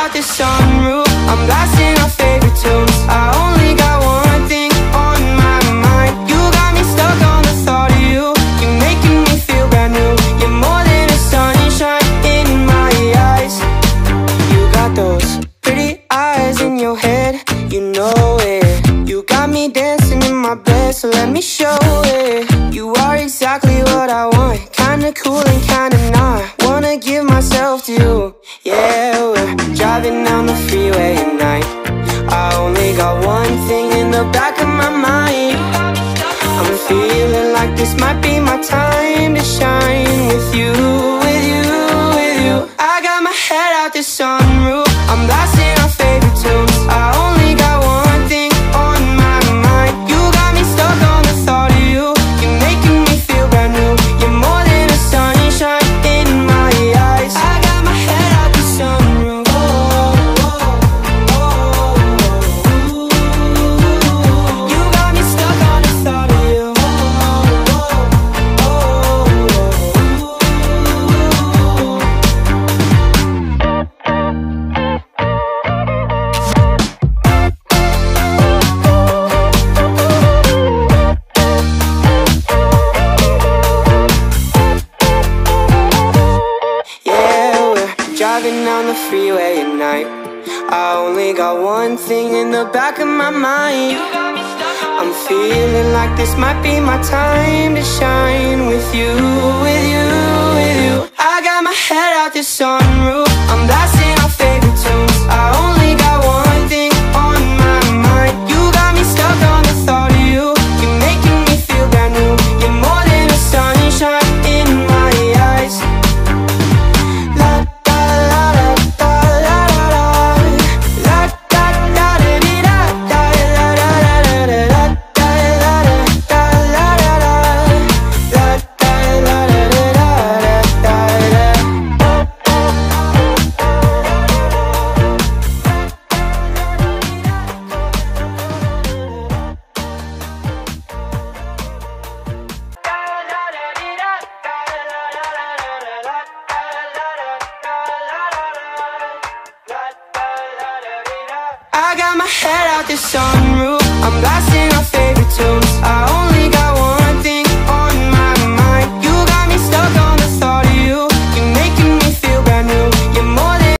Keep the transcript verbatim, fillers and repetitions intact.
out the sunroof, I'm blasting our favorite tunes. I only got one thing on my mind. You got me stuck on the thought of you. You're making me feel brand new. You're more than a sunshine in my eyes. You got those pretty eyes in your head, you know it. You got me dancing in my bed, so let me show it. You are exactly what I want, kinda cool and kinda not. Wanna give myself to you. Yeah, we're driving down the freeway at night. I only got one thing in the back of my mind. I'm feeling like this might be my time to shine. With you, with you, with you. I got my head out the sunroof, I'm blasting our favorite tunes. I only got one thing on my mind. You got me stuck on the thought of you. You're making me feel brand new. You're more than a sunshine in my eyes. I got my head out the sunroof. Oh, oh, oh, oh. You got me stuck on the thought of you. Oh, oh, oh, yeah, we're driving down the freeway at night. I only got one thing in the back of my mind. I'm feeling like this might be my time to shine. With you, with you, with you. I got my head out the sunroof, I'm blasting our favorite tunes. I only got one thing on my mind. You got me stuck on the thought of you. You're making me feel brand new. You're more than a sunshine in my eyes. La da la da da la da da. La da da da dee da da la da da da da da la da da la da da. La da la da da da da da. I got my head out the sunroof, I'm blasting our favorite tunes. I